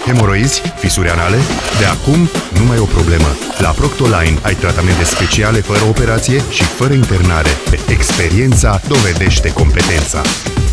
Hemoroizi? Fisuri anale? De acum nu mai e o problemă. La Proctoline ai tratamente speciale fără operație și fără internare. Experiența dovedește competența.